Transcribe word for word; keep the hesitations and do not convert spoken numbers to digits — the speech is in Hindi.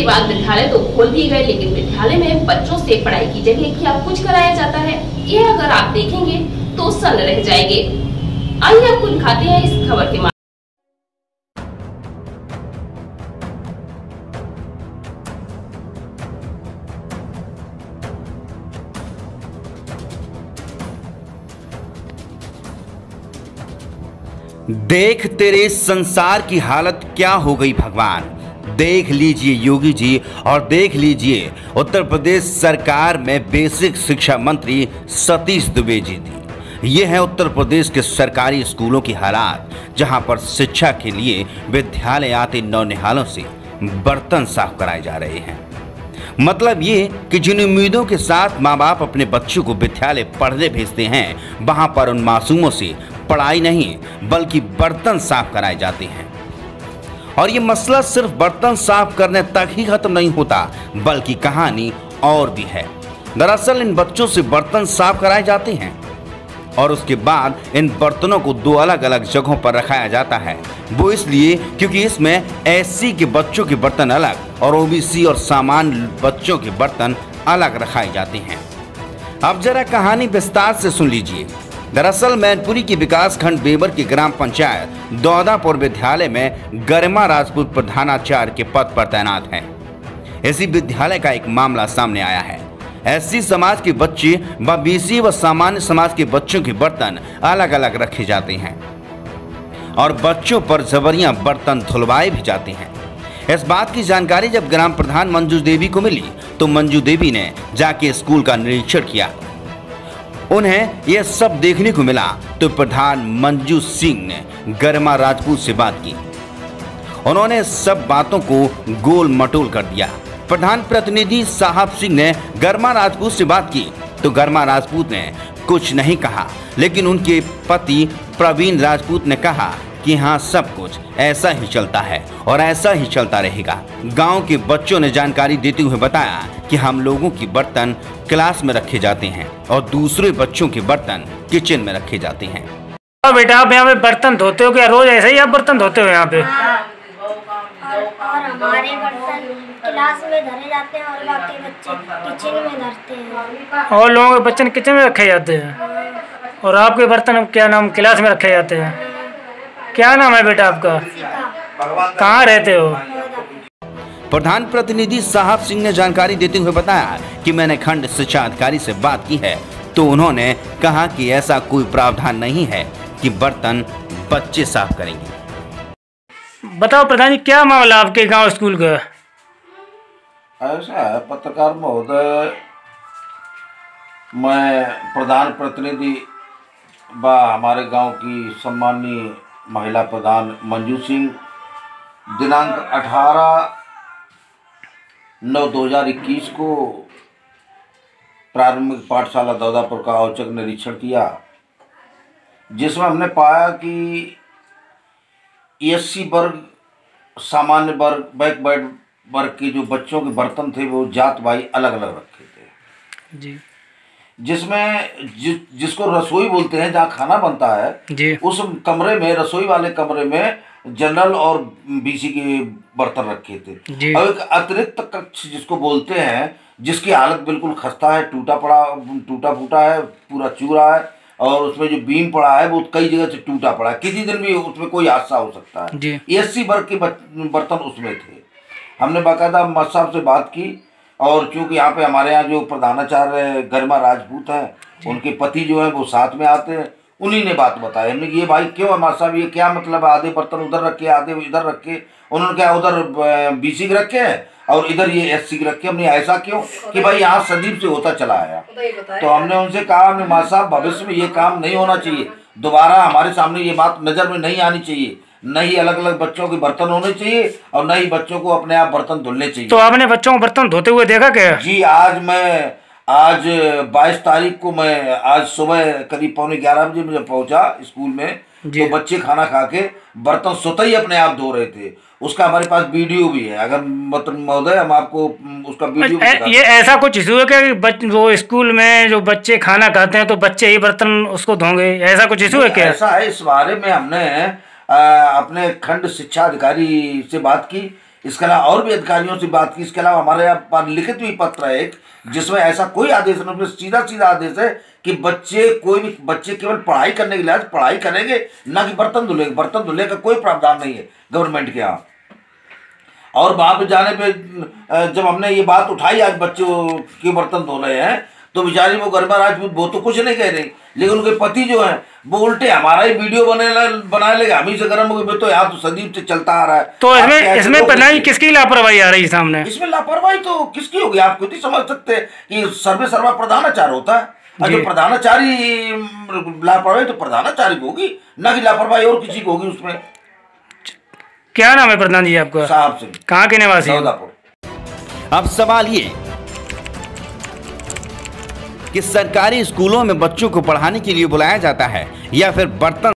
इसके बाद विद्यालय तो खोल दिए गए, लेकिन विद्यालय में बच्चों से पढ़ाई की जगह क्या कुछ कराया जाता है, यह अगर आप देखेंगे तो सन्न रह जाएंगे। आइए आपको दिखाते हैं इस खबर के माध्यम। देख तेरे संसार की हालत क्या हो गई भगवान, देख लीजिए योगी जी और देख लीजिए उत्तर प्रदेश सरकार में बेसिक शिक्षा मंत्री सतीश दुबे जी थी। ये है उत्तर प्रदेश के सरकारी स्कूलों की हालात, जहां पर शिक्षा के लिए विद्यालय आते नौनिहालों से बर्तन साफ कराए जा रहे हैं। मतलब ये कि जिन उम्मीदों के साथ माँ बाप अपने बच्चों को विद्यालय पढ़ने भेजते हैं, वहां पर उन मासूमों से पढ़ाई नहीं बल्कि बर्तन साफ कराए जाते हैं। और ये मसला सिर्फ बर्तन साफ करने तक ही खत्म नहीं होता, बल्कि कहानी और भी है। दरअसल इन बच्चों से बर्तन साफ कराए जाते हैं और उसके बाद इन बर्तनों को दो अलग अलग जगहों पर रखाया जाता है। वो इसलिए क्योंकि इसमें एससी के बच्चों के बर्तन अलग और ओबीसी और सामान्य बच्चों के बर्तन अलग रखाए जाते हैं। अब जरा कहानी विस्तार से सुन लीजिए। दरअसल मैनपुरी की विकास खंड बेबर की ग्राम पंचायत दौदापुर विद्यालय में गरिमा राजपूत प्रधानाचार्य के पद पर तैनात हैं। इसी विद्यालय का एक मामला सामने आया है। एससी समाज के बच्चे व बीसी व सामान्य समाज के बच्चों के बर्तन अलग अलग रखे जाते हैं और बच्चों पर जबरियां बर्तन धुलवाए भी जाते हैं। इस बात की जानकारी जब ग्राम प्रधान मंजू देवी को मिली तो मंजू देवी ने जाके स्कूल का निरीक्षण किया। उन्हें यह सब देखने को मिला तो प्रधान मंजू सिंह ने गरिमा राजपूत से बात की। उन्होंने सब बातों को गोल मटोल कर दिया। प्रधान प्रतिनिधि साहब सिंह ने गरिमा राजपूत से बात की तो गरिमा राजपूत ने कुछ नहीं कहा, लेकिन उनके पति प्रवीण राजपूत ने कहा कि हाँ, सब कुछ ऐसा ही चलता है और ऐसा ही चलता रहेगा। गांव के बच्चों ने जानकारी देते हुए बताया कि हम लोगों के बर्तन क्लास में रखे जाते हैं और दूसरे बच्चों के बर्तन किचन में रखे जाते हैं। और बेटा आप यहाँ पे बर्तन धोते हो क्या? रोज ऐसे ही आप बर्तन धोते हो यहाँ पे? हाँ। और, और हमारे बर्तन क्लास में धरे जाते हैं और बाकी बच्चे किचन में धरते हैं। और लोगों के बर्तन किचन में रखे जाते हैं? हाँ। और आपके बर्तन क्या नाम क्लास में रखे जाते हैं? क्या नाम है बेटा आपका? कहाँ रहते हो? प्रधान प्रतिनिधि साहब सिंह ने जानकारी देते हुए बताया कि मैंने खंड शिक्षा अधिकारी से बात की है तो उन्होंने कहा कि ऐसा कोई प्रावधान नहीं है कि बर्तन बच्चे साफ करेंगे। बताओ प्रधान जी, क्या मामला आपके गांव स्कूल का? ऐसा है पत्रकार महोदय, मैं प्रधान प्रतिनिधि व हमारे गांव की सम्माननीय महिला प्रधान मंजू सिंह दिनांक अठारह नौ दो हजार इक्कीस को प्रारंभिक पाठशाला दौदापुर का औचक निरीक्षण किया, जिसमें हमने पाया कि एससी वर्ग, सामान्य वर्ग, बैकवर्ड वर्ग के जो बच्चों के बर्तन थे वो जात भाई अलग अलग रखे थे जी। जिसमें जि, जिसको रसोई बोलते हैं, जहाँ खाना बनता है जी, उस कमरे में, रसोई वाले कमरे में जनरल और बीसी के बर्तन रखे थे। और एक अतिरिक्त कक्ष जिसको बोलते हैं, जिसकी हालत बिल्कुल खस्ता है, टूटा पड़ा टूटा फूटा है, पूरा चूरा है और उसमें जो बीम पड़ा है वो कई जगह से टूटा पड़ा है, किसी दिन भी उसमें कोई हादसा हो सकता है। एससी वर्ग के बर्तन उसमें थे। हमने बाकायदा मत साहब से बात की और क्योंकि यहाँ पे हमारे यहाँ जो प्रधानाचार्य गरिमा राजपूत हैं, उनके पति जो हैं वो साथ में आते हैं, उन्हीं ने बात बताई। हमने कि ये भाई क्यों हमारे साहब, ये क्या मतलब, आधे बर्तन उधर रखे आधे इधर रखे? उन्होंने क्या उधर बीसी के रखे हैं और इधर ये एससी के रखे? हमने ऐसा क्यों कि भाई यहाँ सदीप से होता चला आया। तो हमने उनसे कहा, हमने माँ साहब भविष्य में ये काम नहीं होना चाहिए, दोबारा हमारे सामने ये बात नज़र में नहीं आनी चाहिए, न ही अलग अलग बच्चों के बर्तन होने चाहिए और न ही बच्चों को अपने आप बर्तन धुलने चाहिए। तो आपने बच्चों को बर्तन धोते हुए देखा क्या? जी, आज मैं आज बाईस तारीख को मैं आज सुबह करीब पौने ग्यारह बजे मुझे पहुंचा स्कूल में, तो बच्चे खाना खा के बर्तन स्वतः ही अपने आप धो रहे थे। उसका हमारे पास वीडियो भी है, अगर मतलब महोदय हम आपको उसका वीडियो भी। ये ऐसा कुछ इशू है क्या कि वो स्कूल में जो बच्चे खाना खाते हैं तो बच्चे ही बर्तन उसको धोंगे, ऐसा कुछ इशू है क्या? ऐसा है, इस बारे में हमने आ, अपने खंड शिक्षा अधिकारी से बात की इसके अलावा और भी अधिकारियों से बात की। इसके अलावा हमारे यहाँ पर लिखित भी पत्र है एक, जिसमें ऐसा कोई आदेश नहीं, सीधा सीधा आदेश है कि बच्चे कोई भी बच्चे केवल पढ़ाई करने के लिए पढ़ाई करेंगे, ना कि बर्तन धुलेंगे। बर्तन धुलने का कोई प्रावधान नहीं है गवर्नमेंट के यहाँ। और वहां पे जाने पे जब हमने ये बात उठाई आज बच्चों के बर्तन धो रहे हैं, तो बेचारी वो गरिमा राजपूत वो तो कुछ नहीं कह रही, लेकिन उनके पति जो है वो उल्टे हमारा ही वीडियो बने बनाने लगे, हम ही से गर्म हो गए। तो यहाँ तो सदीप से चलता आ रहा है। तो इसमें इसमें पता नहीं किसकी लापरवाही आ रही है सामने। इसमें लापरवाही तो किसकी होगी, आप खुद ही समझ सकते हैं कि सर्वे सर्वा प्रधानाचार्य होता है, और जो प्रधानाचार्य लापरवाही तो प्रधानाचार्य को होगी, ना कि लापरवाही और किसी को होगी उसमें। क्या नाम है प्रधान जी आपका? साहब सिंह। कहाँ के निवासी? अब सवाल ये कि सरकारी स्कूलों में बच्चों को पढ़ाने के लिए बुलाया जाता है या फिर बर्तन